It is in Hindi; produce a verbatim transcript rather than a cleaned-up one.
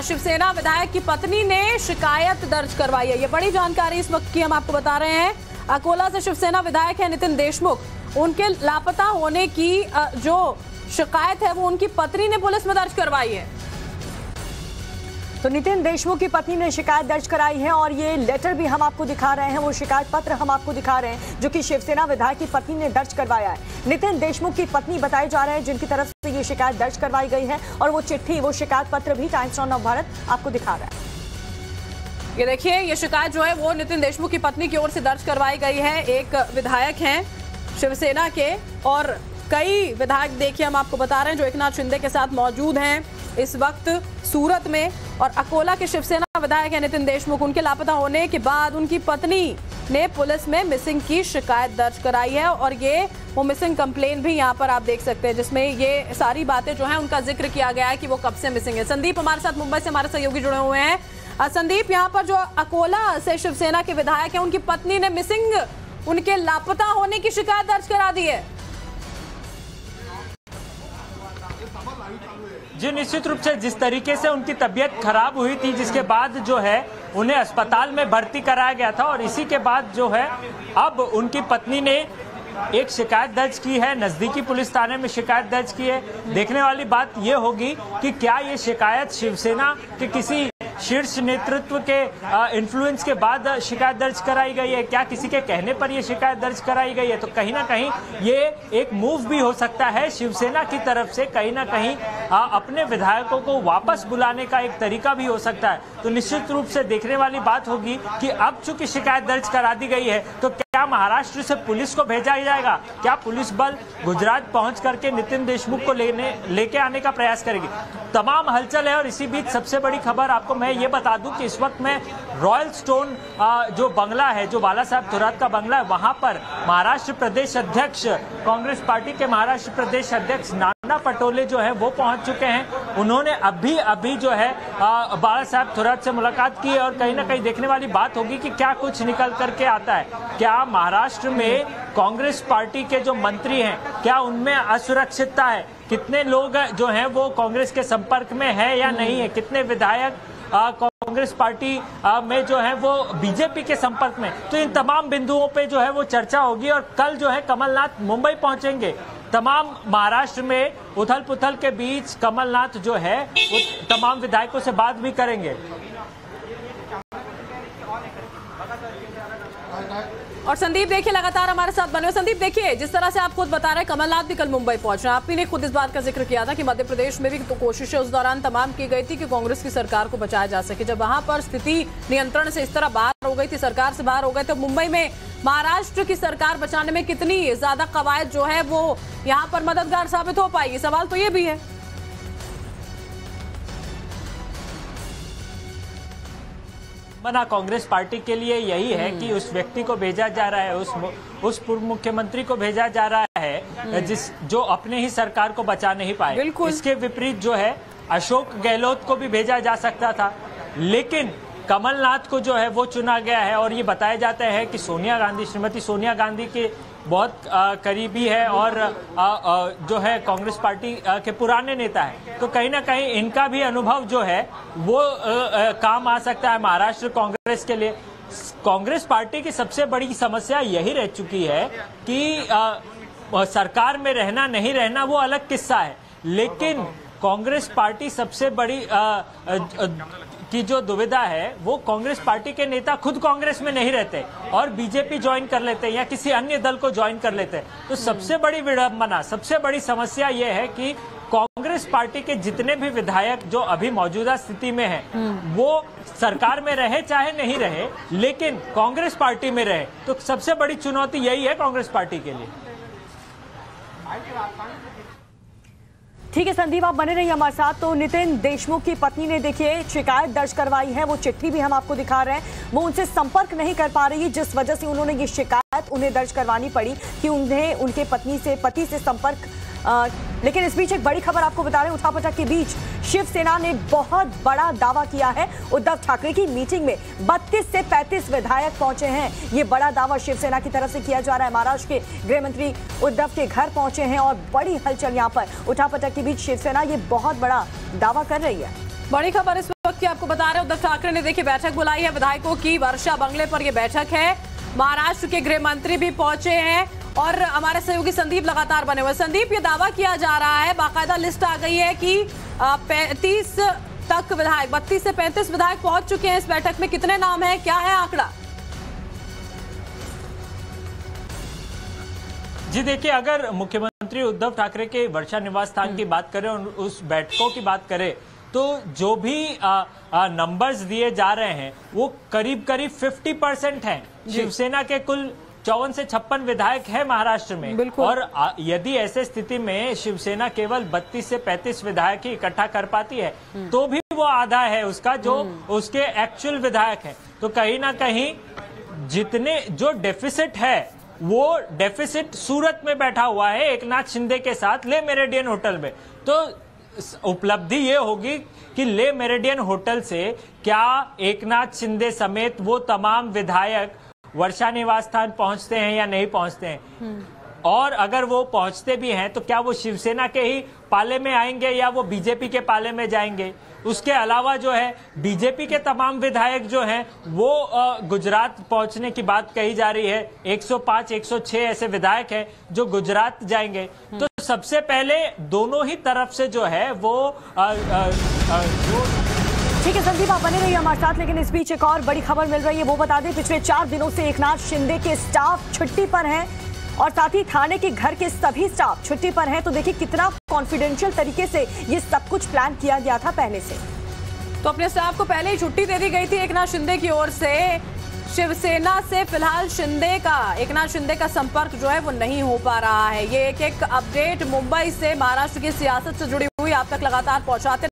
शिवसेना विधायक की पत्नी ने शिकायत दर्ज करवाई है। ये बड़ी जानकारी इस वक्त की हम आपको बता रहे हैं। अकोला से शिवसेना विधायक है नितिन देशमुख, उनके लापता होने की जो शिकायत है वो उनकी पत्नी ने पुलिस में दर्ज करवाई है। तो नितिन देशमुख की पत्नी ने शिकायत दर्ज कराई है और ये लेटर भी हम आपको दिखा रहे हैं, वो शिकायत पत्र हम आपको दिखा रहे हैं जो कि शिवसेना विधायक की पत्नी ने दर्ज करवाया है। नितिन देशमुख की पत्नी बताए जा रहे हैं जिनकी तरफ से ये शिकायत दर्ज करवाई गई है और वो चिट्ठी, वो शिकायत पत्र भी टाइम्स ऑफ नवभारत आपको दिखा रहा है। ये देखिए, ये शिकायत जो है वो नितिन देशमुख की पत्नी की ओर से दर्ज करवाई गई है। एक विधायक हैं शिवसेना के और कई विधायक देखिए हम आपको बता रहे हैं जो एकनाथ शिंदे के साथ मौजूद हैं इस वक्त सूरत में। और अकोला के शिवसेना विधायक है नितिन देशमुख, उनके लापता होने के बाद उनकी पत्नी ने पुलिस में मिसिंग की शिकायत दर्ज कराई है और ये वो मिसिंग कंप्लेन भी यहाँ पर आप देख सकते हैं जिसमें ये सारी बातें जो है उनका जिक्र किया गया है कि वो कब से मिसिंग है। संदीप हमारे साथ मुंबई से हमारे सहयोगी जुड़े हुए हैं। संदीप, यहाँ पर जो अकोला से शिवसेना के विधायक है उनकी पत्नी ने मिसिंग, उनके लापता होने की शिकायत दर्ज करा दी है। जी निश्चित रूप से जिस तरीके से उनकी तबीयत खराब हुई थी, जिसके बाद जो है उन्हें अस्पताल में भर्ती कराया गया था और इसी के बाद जो है अब उनकी पत्नी ने एक शिकायत दर्ज की है, नजदीकी पुलिस थाने में शिकायत दर्ज की है। देखने वाली बात यह होगी कि क्या ये शिकायत शिवसेना के किसी शीर्ष नेतृत्व के इन्फ्लुएंस के बाद शिकायत दर्ज कराई गई है, क्या किसी के कहने पर यह शिकायत दर्ज कराई गई है। तो कहीं ना कहीं ये एक मूव भी हो सकता है शिवसेना की तरफ से, कहीं ना कहीं आ, अपने विधायकों को वापस बुलाने का एक तरीका भी हो सकता है। तो निश्चित रूप से देखने वाली बात होगी कि अब चूंकि शिकायत दर्ज करा दी गई है तो क्या महाराष्ट्र से पुलिस को भेजा जाएगा, क्या पुलिस बल गुजरात पहुंच करके नितिन देशमुख को लेने लेके आने का प्रयास करेगी। तमाम हलचल है और इसी बीच सबसे बड़ी खबर आपको मैं ये बता दूं कि इस वक्त मैं रॉयल स्टोन जो बंगला है, जो बाला साहब थोरात का बंगला है, वहां पर महाराष्ट्र प्रदेश अध्यक्ष, कांग्रेस पार्टी के महाराष्ट्र प्रदेश अध्यक्ष नाना पटोले जो है वो पहुंच चुके हैं। उन्होंने अभी अभी जो है बाला साहब थोरात से मुलाकात की है और कहीं ना कहीं देखने वाली बात होगी कि क्या कुछ निकल करके आता है। क्या महाराष्ट्र में कांग्रेस पार्टी के जो मंत्री हैं क्या उनमें असुरक्षितता है, कितने लोग जो हैं वो कांग्रेस के संपर्क में है या नहीं है, कितने विधायक कांग्रेस पार्टी आ, में जो है वो बीजेपी के संपर्क में। तो इन तमाम बिंदुओं पे जो है वो चर्चा होगी और कल जो है कमलनाथ मुंबई पहुंचेंगे। तमाम महाराष्ट्र में उथल पुथल के बीच कमलनाथ जो है वो तमाम विधायकों से बात भी करेंगे। और संदीप देखिए लगातार हमारे साथ बने हुए। संदीप देखिए, जिस तरह से आप खुद बता रहे हैं कमलनाथ भी कल मुंबई पहुंच रहे हैं, आप ही ने खुद इस बात का जिक्र किया था कि मध्य प्रदेश में भी तो कोशिशें उस दौरान तमाम की गई थी कि कांग्रेस की सरकार को बचाया जा सके। जब वहां पर स्थिति नियंत्रण से इस तरह बाहर हो गई थी, सरकार से बाहर हो गए, तो मुंबई में महाराष्ट्र की सरकार बचाने में कितनी ज्यादा कवायद जो है वो यहाँ पर मददगार साबित हो पाएगी, सवाल तो ये भी है। मना कांग्रेस पार्टी के लिए यही है कि उस व्यक्ति को भेजा जा रहा है, उस उस पूर्व मुख्यमंत्री को भेजा जा रहा है जिस जो अपने ही सरकार को बचा नहीं पाए। इसके विपरीत जो है अशोक गहलोत को भी भेजा जा सकता था, लेकिन कमलनाथ को जो है वो चुना गया है। और ये बताया जाता है कि सोनिया गांधी, श्रीमती सोनिया गांधी के बहुत आ, करीबी है और आ, आ, जो है कांग्रेस पार्टी आ, के पुराने नेता है। तो कहीं ना कहीं इनका भी अनुभव जो है वो आ, आ, काम आ सकता है महाराष्ट्र कांग्रेस के लिए। कांग्रेस पार्टी की सबसे बड़ी समस्या यही रह चुकी है कि आ, सरकार में रहना नहीं रहना वो अलग किस्सा है, लेकिन कांग्रेस पार्टी सबसे बड़ी आ, आ, आ, की जो दुविधा है वो कांग्रेस पार्टी के नेता खुद कांग्रेस में नहीं रहते और बीजेपी ज्वाइन कर लेते हैं या किसी अन्य दल को ज्वाइन कर लेते हैं। तो सबसे बड़ी विडंबना, सबसे बड़ी समस्या ये है कि कांग्रेस पार्टी के जितने भी विधायक जो अभी मौजूदा स्थिति में हैं वो सरकार में रहे चाहे नहीं रहे, लेकिन कांग्रेस पार्टी में रहे। तो सबसे बड़ी चुनौती यही है कांग्रेस पार्टी के लिए। ठीक है संदीप, आप बने रहिए हमारे साथ। तो नितिन देशमुख की पत्नी ने देखिए शिकायत दर्ज करवाई है, वो चिट्ठी भी हम आपको दिखा रहे हैं। वो उनसे संपर्क नहीं कर पा रही, जिस वजह से उन्होंने ये शिकायत उन्हें दर्ज करवानी पड़ी कि उन्हें उनके पत्नी से पति से संपर्क आ, लेकिन इस बीच एक बड़ी खबर आपको बता रहे हैं। उठापटक के बीच शिवसेना ने बहुत बड़ा दावा किया है। उद्धव ठाकरे की मीटिंग में बत्तीस से पैंतीस विधायक पहुंचे हैं। ये बड़ा दावा शिवसेना की तरफ से किया जा रहा है। महाराष्ट्र के गृह मंत्री उद्धव के घर पहुंचे हैं और बड़ी हलचल यहाँ पर उठापटक के बीच शिवसेना ये बहुत बड़ा दावा कर रही है। बड़ी खबर इस वक्त की आपको बता रहे हैं, उद्धव ठाकरे ने देखिए बैठक बुलाई है विधायकों की, वर्षा बंगले पर यह बैठक है। महाराष्ट्र के गृह मंत्री भी पहुंचे हैं और हमारे सहयोगी संदीप लगातार बने हुए। संदीप, ये दावा किया जा रहा है, बाकायदा लिस्ट आ गई है कि पैंतीस तक विधायक, बत्तीस से पैंतीस विधायक पहुंच चुके हैं इस बैठक में। कितने नाम है, क्या है आंकड़ा? जी देखिए, अगर मुख्यमंत्री उद्धव ठाकरे के वर्षा निवास स्थान की बात करें और उस बैठकों की बात करें तो जो भी नंबर्स दिए जा रहे हैं वो करीब करीब पचास परसेंट हैं। शिवसेना के कुल चौवन से छप्पन विधायक है महाराष्ट्र में, और यदि ऐसे स्थिति में शिवसेना केवल बत्तीस से पैंतीस विधायक ही इकट्ठा कर पाती है तो भी वो आधा है उसका जो उसके एक्चुअल विधायक है। तो कहीं ना कहीं जितने जो डेफिसिट है वो डेफिसिट सूरत में बैठा हुआ है एक नाथ शिंदे के साथ ले मेरिडियन होटल में। तो उपलब्धि ये होगी कि ले मेरिडियन होटल से क्या एक नाथ शिंदे समेत वो तमाम विधायक वर्षा निवास स्थान पहुंचते हैं या नहीं पहुंचते हैं, और अगर वो पहुंचते भी हैं तो क्या वो शिवसेना के ही पाले में आएंगे या वो बीजेपी के पाले में जाएंगे। उसके अलावा जो है बीजेपी के तमाम विधायक जो हैं वो गुजरात पहुंचने की बात कही जा रही है। एक सौ पाँच एक सौ छह ऐसे विधायक हैं जो गुजरात जाएंगे। तो सबसे पहले दोनों ही तरफ से जो है वो आ, आ, आ, जो ठीक है संदीप, आप बने रहिए हमारे साथ। लेकिन इस बीच एक और बड़ी खबर मिल रही है, वो बता दें पिछले चार दिनों से एकनाथ शिंदे के स्टाफ छुट्टी पर हैं और साथ ही थाने के घर के सभी स्टाफ छुट्टी पर हैं। तो देखिए कितना कॉन्फिडेंशियल तरीके से ये सब कुछ प्लान किया गया था पहले से। तो अपने स्टाफ को पहले ही छुट्टी दे दी गई थी एकनाथ शिंदे की ओर से। शिवसेना से फिलहाल शिंदे का एकनाथ शिंदे का संपर्क जो है वो नहीं हो पा रहा है। ये एक एक अपडेट मुंबई से महाराष्ट्र की सियासत से जुड़ी हुई आप तक लगातार पहुंचाते